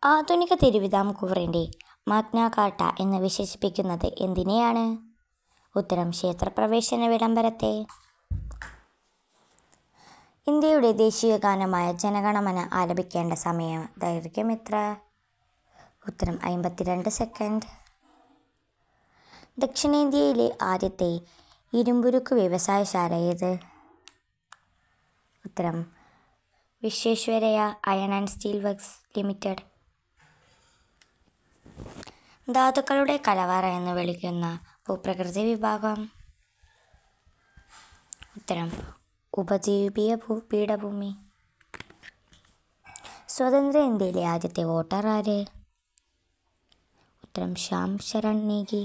ആധുനിക തിരുവിതാംകൂറിൻ്റെ Magna Carta എന്ന് വിശേഷിപ്പിക്കുന്നത് എന്തിനെയാണ്? ഉത്തരം ക്ഷേത്രപ്രവേശന വിളംബരത്തെ. ഇന്ത്യയുടെ ദേശീയ ഗാനമായ ജനഗണമന ആലപിക്കേണ്ട ദൈർഘ്യം എത്ര? ഉത്തരം 52 സെക്കൻഡ്. ദക്ഷിണേന്ത്യയിലെ ആദ്യത്തെ ഇരുമ്പുരുക്ക് വ്യവസായശാല ഏത്? ഉത്തരം Visvesvaraya iron and steel works limited. ധാതുക്കളുടെ കലവറ എന്ന് വിളിക്കുന്ന ഭൂപ്രകൃതി വിഭാഗം? ഉത്തരം ഉപദ്വീപീയ പീഠഭൂമി. സ്വതന്ത്ര ഇന്ത്യയിലെ ആദ്യത്തെ വോട്ടർ ആര്? ഉത്തരം ശ്യാം ശരൺ നേഗി.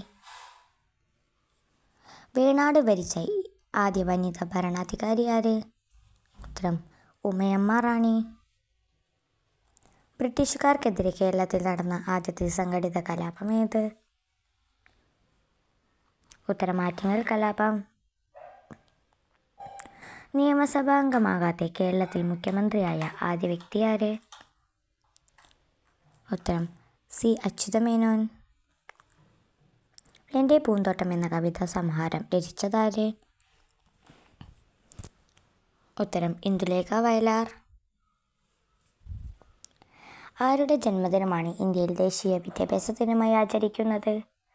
വേണാട് ഭരിച്ച ആദ്യ വനിതാ ഭരണാധികാരി ആര്? ഉത്തരം ഉമയമ്മ റാണി. ബ്രിട്ടീഷുകാർക്കെതിരെ കേരളത്തിൽ നടന്ന ആദ്യത്തെ സംഘടിത കലാപം ഏത്? ഉത്തരം ആറ്റിങ്ങൽ കലാപം. നിയമസഭാംഗമാകാതെ കേരളത്തിൽ മുഖ്യമന്ത്രിയായ ആദ്യ വ്യക്തി ആര്? ഉത്തരം സി അച്യുതമേനോൻ. എൻ്റെ പൂന്തോട്ടം എന്ന കവിതാ സമാഹാരം രചിച്ചതാര്? ഉത്തരം ഇന്ദുലേഖ വയലാർ. ആരുടെ ജന്മദിനമാണ് ഇന്ത്യയിൽ ദേശീയ വിദ്യാഭ്യാസ ദിനമായി ആചരിക്കുന്നത്?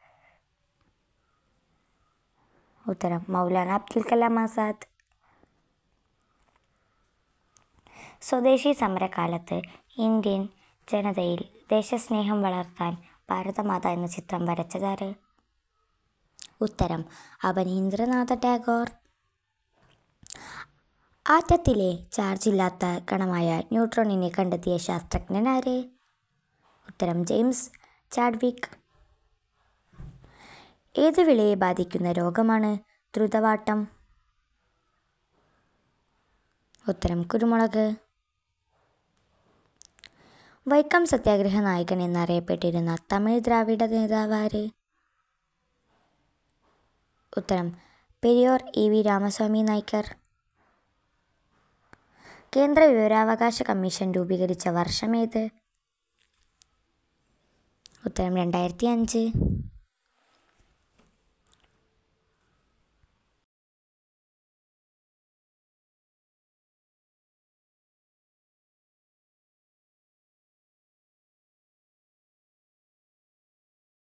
ഉത്തരം മൗലാന അബ്ദുൽ കലാം ആസാദ്. സ്വദേശി സമരകാലത്ത് ഇന്ത്യൻ ജനതയിൽ ദേശസ്നേഹം വളർത്താൻ ഭാരതമാത എന്ന ചിത്രം വരച്ചതാര്? ഉത്തരം അവനീന്ദ്രനാഥ ടാഗോർ. ആറ്റത്തിലെ ചാർജില്ലാത്ത കണമായ ന്യൂട്രോണിനെ കണ്ടെത്തിയ ശാസ്ത്രജ്ഞൻ ആര്? ഉത്തരം ജെയിംസ് ചാഡ്വിക്. ഏത് വിളയെ ബാധിക്കുന്ന രോഗമാണ് ദ്രുതവാട്ടം? ഉത്തരം കുരുമുളക്. വൈക്കം സത്യാഗ്രഹ നായകൻ എന്നറിയപ്പെട്ടിരുന്ന തമിഴ് ദ്രാവിഡ നേതാവ് ആര്? ഉത്തരം പെരിയോർ EV രാമസ്വാമി നായ്ക്കർ. കേന്ദ്ര വിവരാവകാശ കമ്മീഷൻ രൂപീകരിച്ച വർഷം ഏത്? ഉത്തരം 2005.